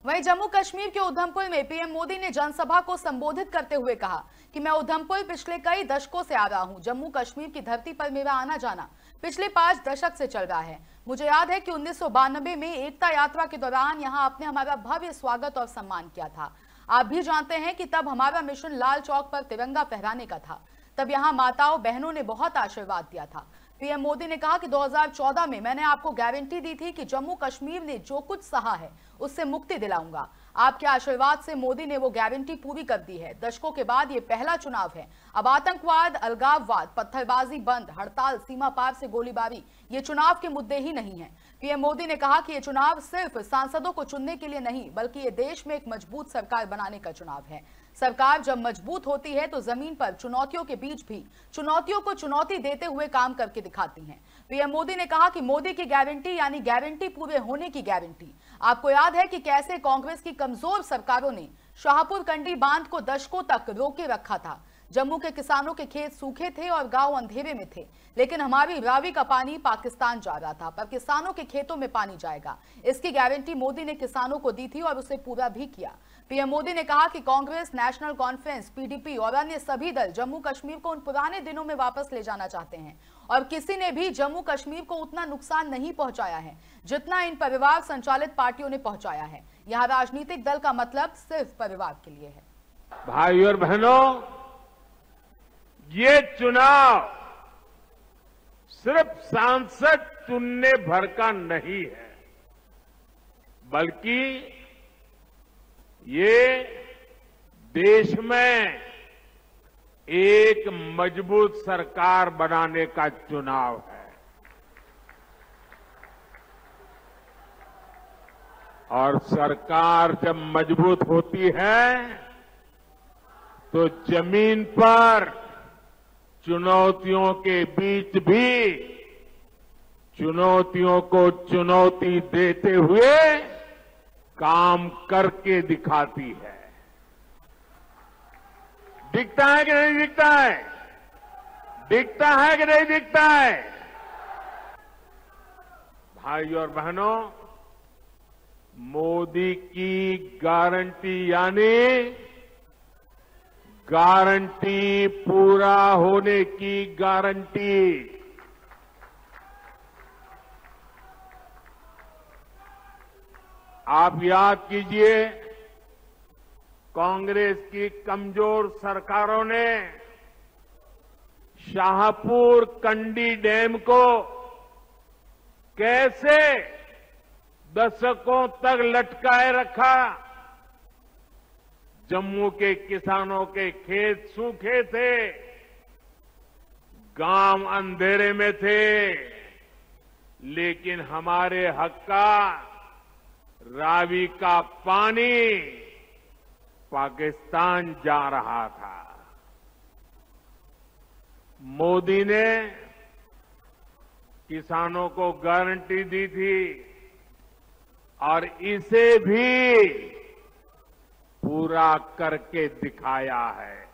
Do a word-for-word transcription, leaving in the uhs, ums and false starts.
वहीं जम्मू कश्मीर के उधमपुर में पीएम मोदी ने जनसभा को संबोधित करते हुए कहा कि मैं उधमपुर पिछले कई दशकों से आ रहा हूं। जम्मू कश्मीर की धरती पर मेरा आना जाना पिछले पांच दशक से चल रहा है। मुझे याद है कि उन्नीस सौ बानबे में एकता यात्रा के दौरान यहां आपने हमारा भव्य स्वागत और सम्मान किया था। आप भी जानते हैं कि तब हमारा मिशन लाल चौक पर तिरंगा फहराने का था। तब यहाँ माताओं बहनों ने बहुत आशीर्वाद दिया था। पीएम मोदी ने कहा कि दो हज़ार चौदह में मैंने आपको गारंटी दी थी कि जम्मू कश्मीर ने जो कुछ सहा है उससे मुक्ति दिलाऊंगा। आपके आशीर्वाद से मोदी ने वो गारंटी पूरी कर दी है। दशकों के बाद ये पहला चुनाव है। अब आतंकवाद, अलगाववाद, पत्थरबाजी बंद, हड़ताल, सीमा पार से गोलीबारी ये चुनाव के मुद्दे ही नहीं है। पीएम मोदी ने कहा कि ये चुनाव सिर्फ सांसदों को चुनने के लिए नहीं बल्कि ये देश में एक मजबूत सरकार बनाने का चुनाव है। सरकार जब मजबूत होती है तो जमीन पर चुनौतियों के बीच भी चुनौतियों को चुनौती देते हुए काम करके दिखाती हैं। पीएम मोदी ने कहा कि मोदी की गारंटी यानी गारंटी पूरे होने की गारंटी। आपको याद है कि कैसे कांग्रेस की कमजोर सरकारों ने शाहपुर कंडी बांध को दशकों तक रोके रखा था। जम्मू के किसानों के खेत सूखे थे और गांव अंधेरे में थे, लेकिन हमारी रावी का पानी पाकिस्तान जा रहा था, पर किसानों के खेतों में पानी जाएगा, इसकी गारंटी मोदी ने किसानों को दी थी और उसे पूरा भी किया। पीएम मोदी ने कहा कि कांग्रेस, नेशनल कॉन्फ्रेंस, पीडीपी और अन्य सभी दल जम्मू कश्मीर को उन पुराने दिनों में वापस ले जाना चाहते हैं और किसी ने भी जम्मू कश्मीर को उतना नुकसान नहीं पहुंचाया है जितना इन परिवार संचालित पार्टियों ने पहुंचाया है। यहाँ राजनीतिक दल का मतलब सिर्फ परिवार के लिए है। भाई और बहनों, ये चुनाव सिर्फ सांसद चुनने भर का नहीं है, बल्कि ये देश में एक मजबूत सरकार बनाने का चुनाव है। और सरकार जब मजबूत होती है तो जमीन पर चुनौतियों के बीच भी चुनौतियों को चुनौती देते हुए काम करके दिखाती है। दिखता है कि नहीं दिखता है? दिखता है कि नहीं दिखता है? भाई और बहनों, मोदी की गारंटी यानी गारंटी पूरा होने की गारंटी। आप याद कीजिए, कांग्रेस की कमजोर सरकारों ने शाहपुर कंडी डैम को कैसे दशकों तक लटकाए रखा। जम्मू के किसानों के खेत सूखे थे, गांव अंधेरे में थे, लेकिन हमारे हक का रावी का पानी पाकिस्तान जा रहा था। मोदी ने किसानों को गारंटी दी थी और इसे भी पूरा करके दिखाया है।